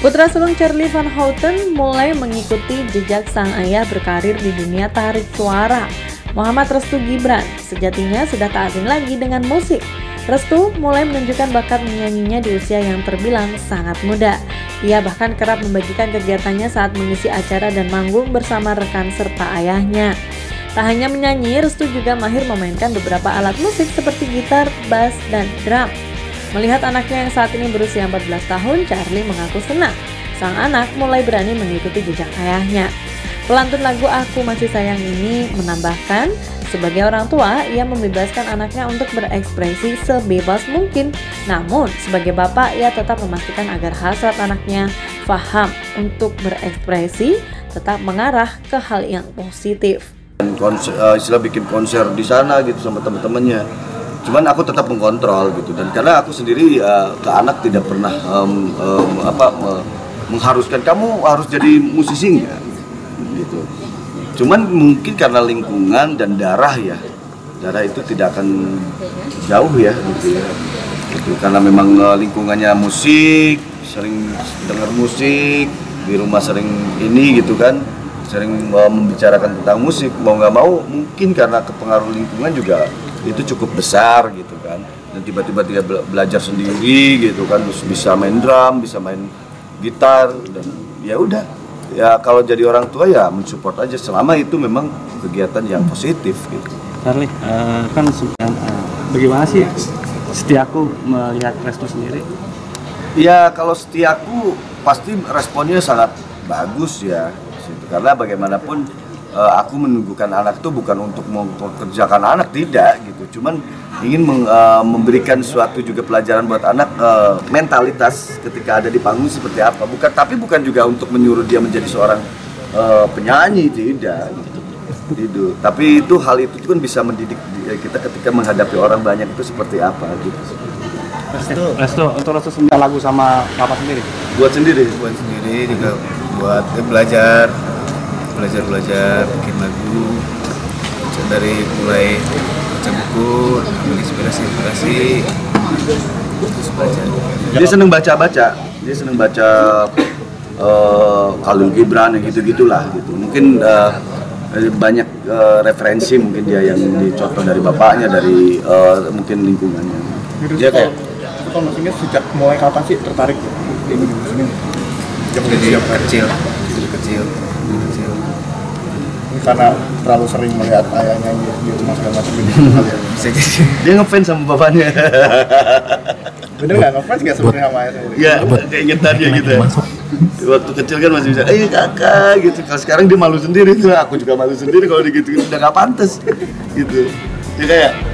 Putra sulung Charlie Van Houten mulai mengikuti jejak sang ayah berkarir di dunia tarik suara. Muhammad Restu Gibran sejatinya sudah tak asing lagi dengan musik. Restu mulai menunjukkan bakat menyanyinya di usia yang terbilang sangat muda. Ia bahkan kerap membagikan kegiatannya saat mengisi acara dan manggung bersama rekan serta ayahnya. Tak hanya menyanyi, Restu juga mahir memainkan beberapa alat musik seperti gitar, bass, dan drum. Melihat anaknya yang saat ini berusia 14 tahun, Charlie mengaku senang. Sang anak mulai berani mengikuti jejak ayahnya. Pelantun lagu Aku Masih Sayang ini menambahkan, sebagai orang tua, ia membebaskan anaknya untuk berekspresi sebebas mungkin. Namun, sebagai bapak, ia tetap memastikan agar hasrat anaknya paham untuk berekspresi tetap mengarah ke hal yang positif. Istilah bikin konser di sana gitu sama teman-temannya. Cuman aku tetap mengkontrol gitu, dan karena aku sendiri ke anak tidak pernah mengharuskan kamu harus jadi musisi enggak gitu. Cuman mungkin karena lingkungan dan darah itu tidak akan jauh ya gitu ya. Gitu. Karena memang lingkungannya musik, sering dengar musik, di rumah sering ini gitu kan, sering membicarakan tentang musik, mau nggak mau mungkin karena kepengaruh lingkungan juga itu cukup besar gitu kan, dan tiba-tiba dia belajar sendiri gitu kan, terus bisa main drum, bisa main gitar, dan ya udah ya kalau jadi orang tua ya mensupport aja selama itu memang kegiatan yang positif gitu. Charlie, kan bagaimana sih Setiaku melihat Restu sendiri? Ya kalau Setiaku pasti responnya sangat bagus ya, karena bagaimanapun aku menunggukan anak itu bukan untuk mempekerjakan anak, tidak gitu, cuman ingin memberikan suatu juga pelajaran buat anak, mentalitas ketika ada di panggung seperti apa, bukan juga untuk menyuruh dia menjadi seorang penyanyi, tidak gitu. Tapi hal itu kan bisa mendidik kita ketika menghadapi orang banyak itu seperti apa gitu. Restu untuk Restu lagu sama Papa sendiri? Buat sendiri juga buat belajar bikin lagu, dari mulai baca buku, ambil inspirasi terus belajar. Dia seneng baca Khalil Gibran yang gitu-gitulah gitu. Mungkin banyak referensi mungkin dia yang dicontoh dari bapaknya, dari mungkin lingkungannya. Dia kayak kalau maksudnya sejak mulai kapan sih tertarik ini musik? Jadi kecil. Karena terlalu sering melihat ayahnya di rumah segala macam gitu. Dia ngefans sama bapaknya. Bener nggak ngefans nggak sebenarnya sama ayahnya? Ya, keingetannya gitu ya. Waktu kecil kan masih bisa, kakak gitu. Kalau sekarang dia malu sendiri tuh, aku juga malu sendiri kalau digituin, udah nggak pantas gitu. Dia kayak